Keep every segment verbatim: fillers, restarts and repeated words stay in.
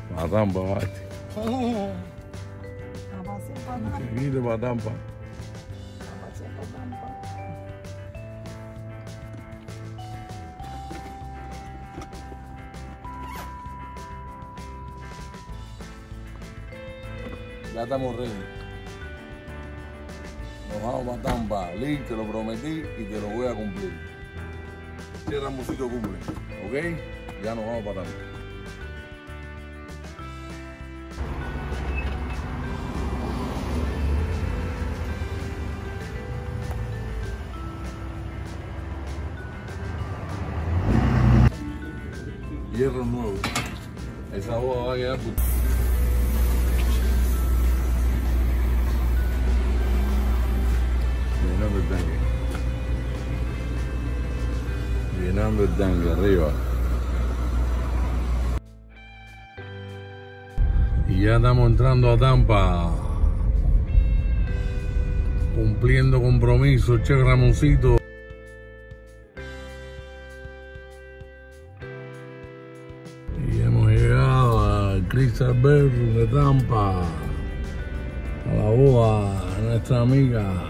Para Tampa, Marte. A pasear para Tampa. Seguite para Tampa. A pasear para Tampa. Ya estamos ready. Nos vamos para Tampa. Lee, te lo prometí y te lo voy a cumplir. Si el Ramoncito cumple, ¿ok? Ya nos vamos para Tampa. Hierro nuevo. Esa boda va a quedar. Llenando el tanque. Llenando el tanque arriba. Y ya estamos entrando a Tampa. Cumpliendo compromiso, Che Ramoncito. Y hemos llegado al Crystal Bedroom de Tampa. A la boda de nuestra amiga.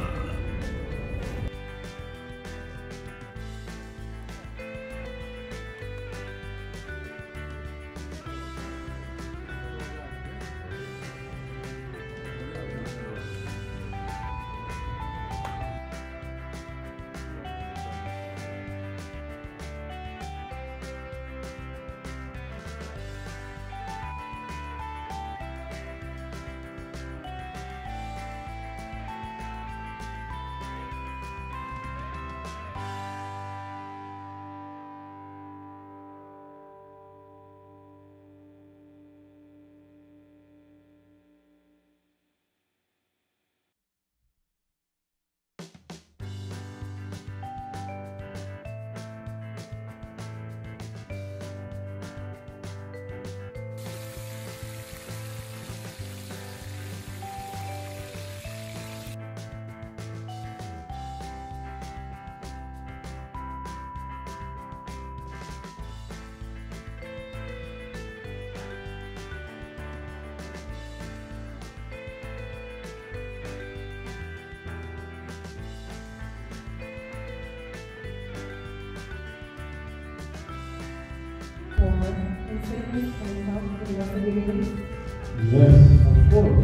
Yes, of course.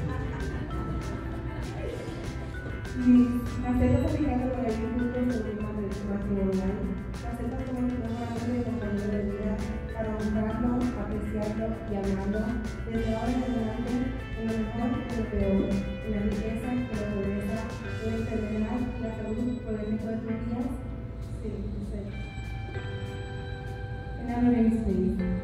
Macetas aplicando para el punto sobre el matrimonial. Macetas como un programa de compañero de vida para honrarlo, apreciarlo y amarlo, desde ahora en adelante, en lo mejor y lo peor, en la riqueza y la pobreza, en la enfermedad y la salud por el resto de tus días. Sí, sí. En la universidad.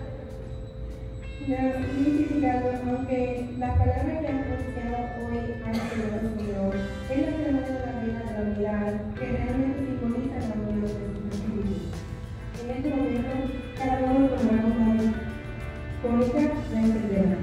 Significado, aunque la palabra que han pronunciado hoy han sido el Señor, es la ceremonia de la reina de la unidad que realmente simboliza la unión de los espíritus. En este momento, cada uno tomamos la mano. Con ella la entenderá.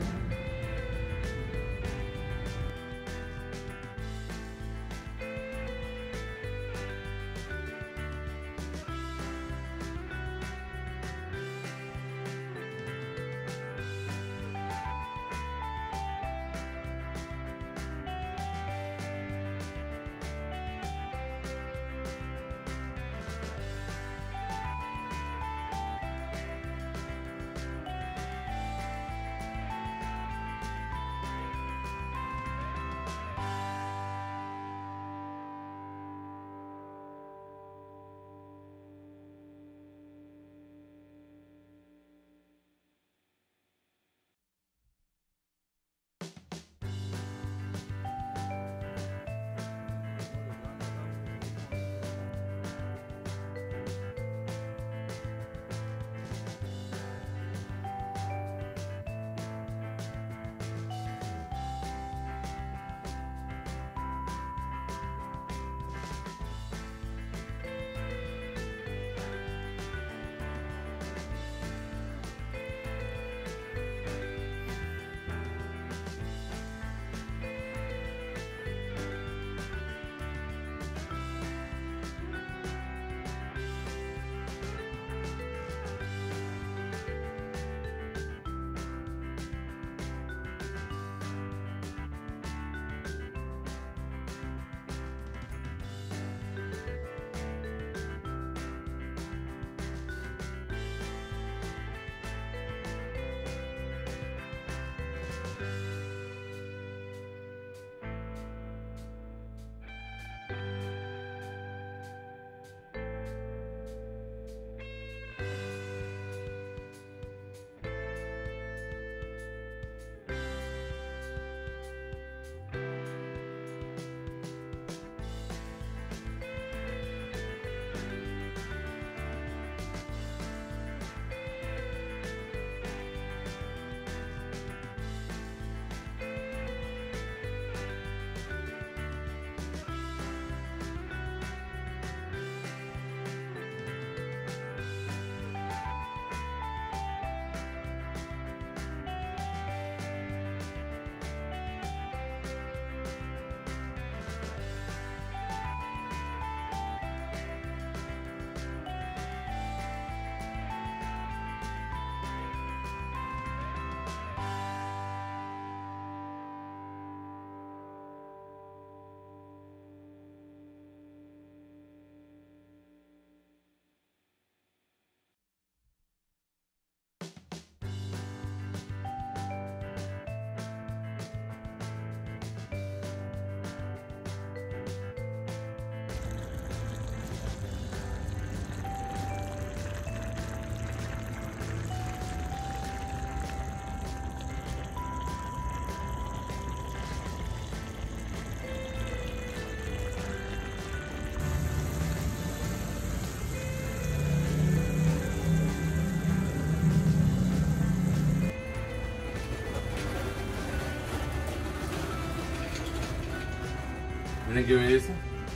Miren qué belleza.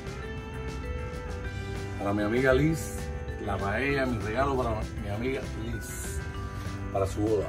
Para mi amiga Liz, la paella, mi regalo para mi amiga Liz, para su boda.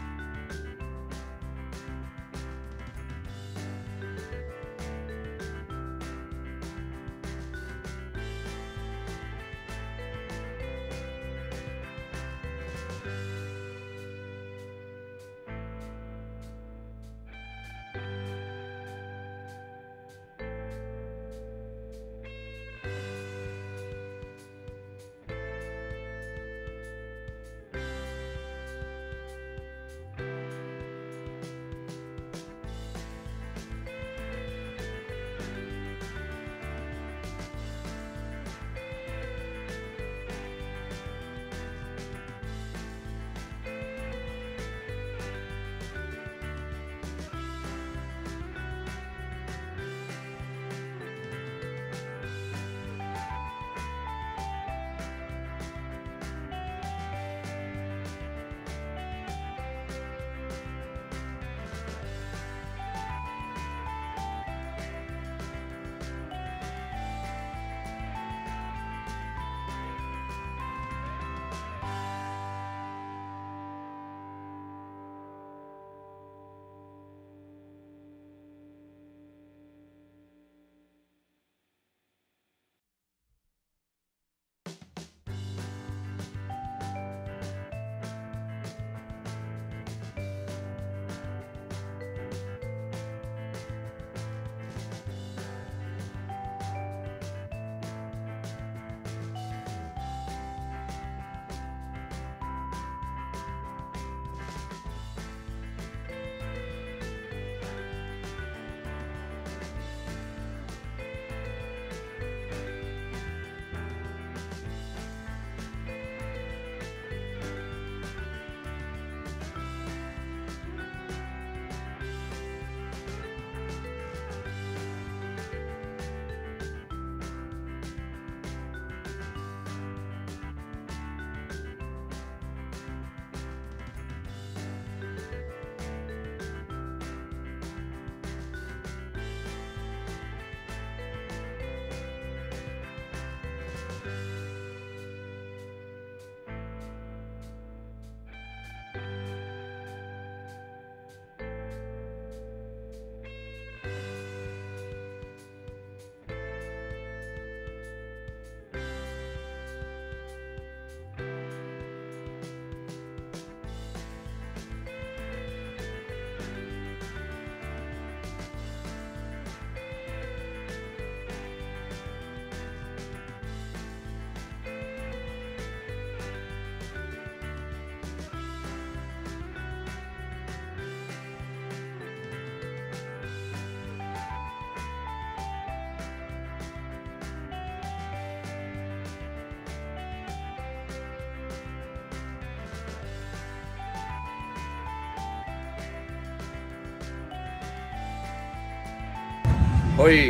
Oye,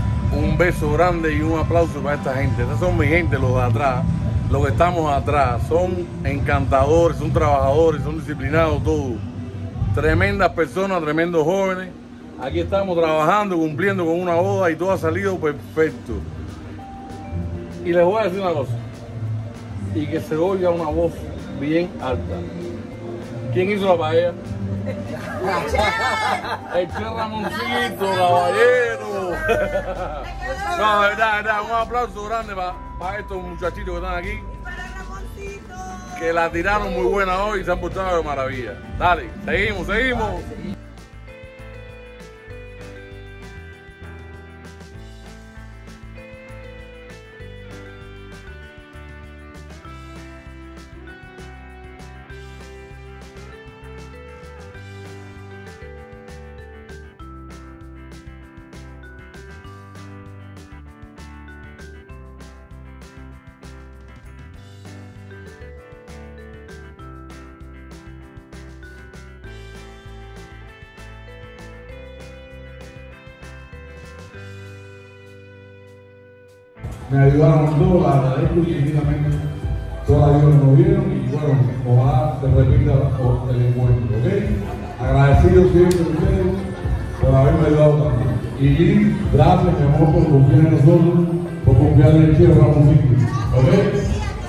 un beso grande y un aplauso para esta gente. Estas son mi gente, los de atrás, los que estamos atrás. Son encantadores, son trabajadores, son disciplinados todos. Tremendas personas, tremendos jóvenes. Aquí estamos trabajando, cumpliendo con una boda y todo ha salido perfecto. Y les voy a decir una cosa. Y que se oiga una voz bien alta. ¿Quién hizo la paella? El Che Ramoncito, caballero. No, de verdad, de verdad, un aplauso grande para, para estos muchachitos que están aquí. Que la tiraron muy buena hoy y se han portado de maravilla. Dale, seguimos, seguimos. Me ayudaron todos, la agradezco infinitamente. Todas las ayudas que nos dieron y bueno, ojalá se repita el encuentro, ¿ok? Agradecido siempre a ustedes por haberme ayudado también. Y gracias, mi amor, por confiar en nosotros, por confiar en el Chef Ramoncito. ¿Ok?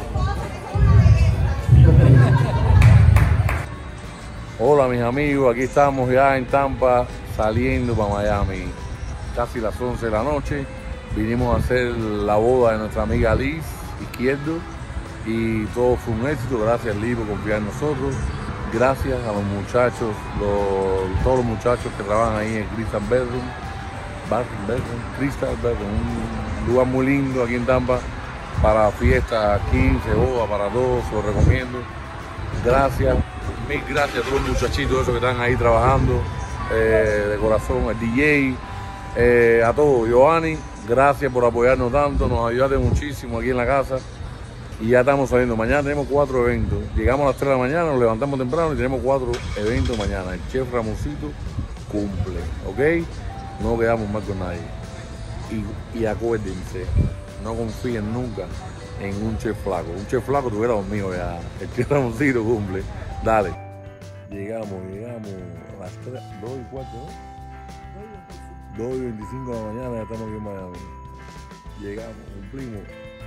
Hola mis amigos, aquí estamos ya en Tampa, saliendo para Miami. Casi las once de la noche. Vinimos a hacer la boda de nuestra amiga Liz Izquierdo y todo fue un éxito. Gracias Liz por confiar en nosotros. Gracias a los muchachos, los, todos los muchachos que trabajan ahí en Crystal Bedroom. Bedroom, Crystal Bedroom, un lugar muy lindo aquí en Tampa para fiestas, quince, bodas, para todos, se lo recomiendo. Gracias, mil gracias a todos los muchachitos esos que están ahí trabajando, eh, de corazón, el D J, eh, a todos. Giovanni, gracias por apoyarnos tanto, nos ayudaste muchísimo aquí en la casa y ya estamos saliendo. Mañana tenemos cuatro eventos, llegamos a las tres de la mañana, nos levantamos temprano y tenemos cuatro eventos mañana. El Chef Ramoncito cumple, ¿ok? No quedamos mal con nadie. Y, y acuérdense, no confíen nunca en un chef flaco. Un chef flaco tuviera dormido ya. El Chef Ramoncito cumple. Dale. Llegamos, llegamos a las tres, dos y cuatro, ¿no? dos y veinticinco de la mañana, ya estamos aquí en Miami. Llegamos, cumplimos.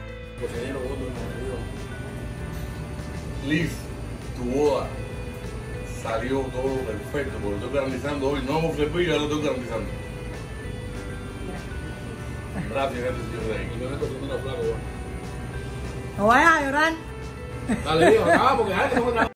Liz, tu boda salió todo perfecto, porque lo estoy garantizando hoy. No hemos flepido, ya lo estoy garantizando. Gracias, gracias, señor Rey. Y me meto primero flaco, No vayas a llorar. Dale, digo, acaba porque